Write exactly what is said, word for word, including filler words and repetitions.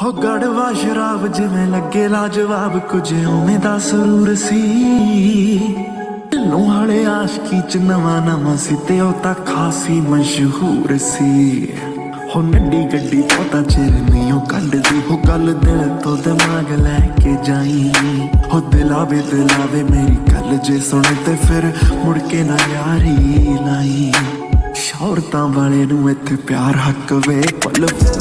हो गड़वा शराब जिवें लगे लाजवाब कुछ उवें दा सुरूर सी ढिल्लों वाले आशकी च नवा नवा सी ते ओ तां खासी मशहूर सी हो नड्डी गड्डी पता चिर नहीं कड्डदी हो गल दिल तो दिमाग लैके जाई हो दिलावे दिलावे मेरी गल जे सुन ते फिर मुड़ के ना यारी लाई शौरतां वाले नूं इत्थे प्यार हक वे पल